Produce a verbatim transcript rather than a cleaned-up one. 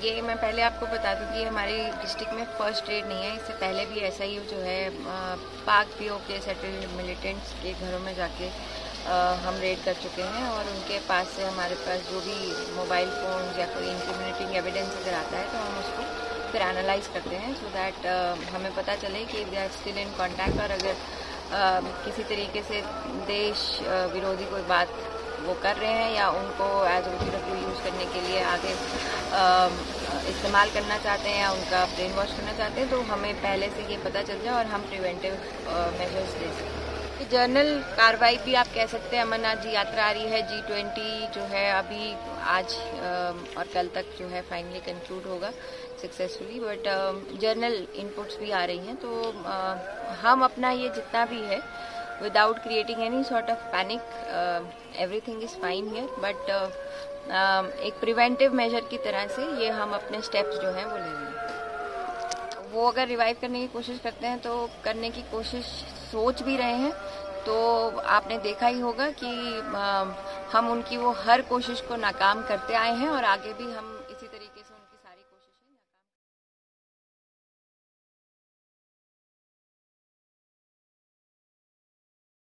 ये मैं पहले आपको बता दूं कि हमारी डिस्ट्रिक्ट में फर्स्ट रेड नहीं है। इससे पहले भी ऐसा ही जो है पाक पीओ के सेटल्ड मिलिटेंट्स के घरों में जाके आ, हम रेड कर चुके हैं और उनके पास से हमारे पास जो भी मोबाइल फ़ोन या कोई इंक्रिमिनेटिंग एविडेंस अगर आता है तो हम उसको फिर एनालाइज करते हैं सो so दैट हमें पता चले कि they are still in contact. और अगर uh, किसी तरीके से देश uh, विरोधी कोई बात वो कर रहे हैं या उनको एज ओ डब्ल्यू यूज़ करने के लिए आगे इस्तेमाल करना चाहते हैं या उनका ब्रेन वॉश करना चाहते हैं तो हमें पहले से ये पता चल जाए और हम प्रिवेंटिव मेजर्स ले सकते हैं। जर्नल कार्रवाई भी आप कह सकते हैं। अमरनाथ जी यात्रा आ रही है, जी ट्वेंटी जो है अभी आज और कल तक जो है फाइनली कंक्लूड होगा सक्सेसफुली, बट जर्नल इनपुट्स भी आ रही हैं तो uh, हम अपना ये जितना भी है without creating any sort of panic, uh, everything is fine here, but uh, uh, एक प्रिवेंटिव मेजर की तरह से ये हम अपने स्टेप्स जो हैं वो ले रहे हैं। वो अगर रिवाइव करने की कोशिश करते हैं तो करने की कोशिश सोच भी रहे हैं तो आपने देखा ही होगा कि uh, हम उनकी वो हर कोशिश को नाकाम करते आए हैं और आगे भी हम